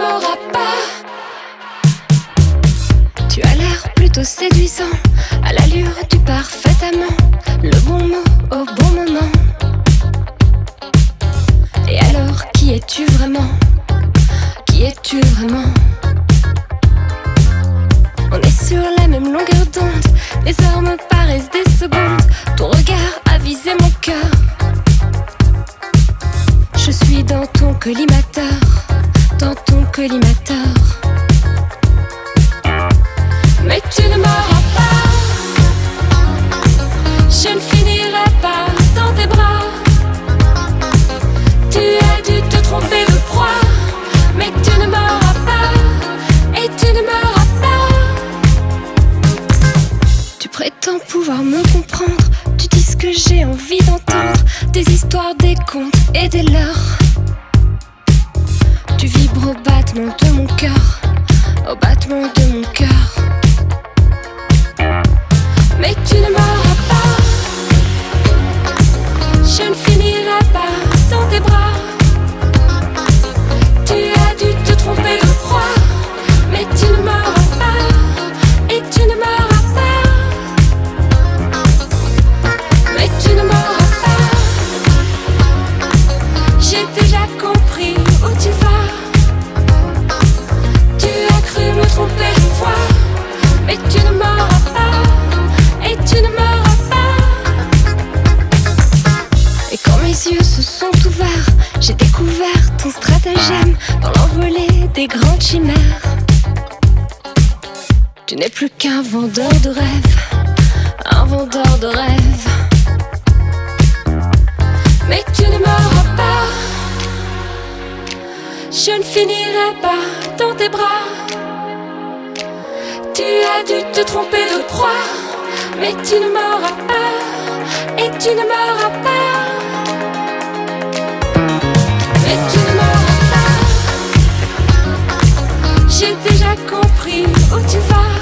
m'auras pas. Tu as l'air plutôt séduisant, à l'allure du parfait amant, le bon mot au bon moment. Et alors, qui es-tu vraiment? Qui es-tu vraiment? On est sur la même longueur d'onde, les heures me paraissent des secondes. Ton regard a visé mon cœur. Je suis dans ton collimateur, dans ton collimateur. Mais tu ne m'auras pas. Je ne finirai pas dans tes bras. Tu as dû te tromper de proie. Mais tu ne m'auras pas. Et tu ne m'auras pas. Tu prétends pouvoir me comprendre. Tu dis ce que j'ai envie d'entendre. Des histoires, des contes et des leurs. Tu vibres au battement de mon cœur, au battement de mon cœur. Mais tu ne m'auras pas. Je ne finirai pas dans tes bras. Tu as dû te tromper de proie. Mais tu ne m'auras pas. Et tu ne m'auras pas. Mais tu ne m'auras pas. J'ai déjà compris où tu vas. Tu as cru me tromper une fois. Mais tu ne m'auras pas. Et tu ne m'auras pas. Et quand mes yeux se sont ouverts, j'ai découvert ton stratagème dans l'envolée des grandes chimères. Tu n'es plus qu'un vendeur de rêves, un vendeur de rêves. Mais tu ne m'auras pas. Je ne finirai pas dans tes bras. Tu as dû te tromper de proie. Mais tu ne m'auras pas. Et tu ne m'auras pas. Mais tu ne m'auras pas. J'ai déjà compris où tu vas.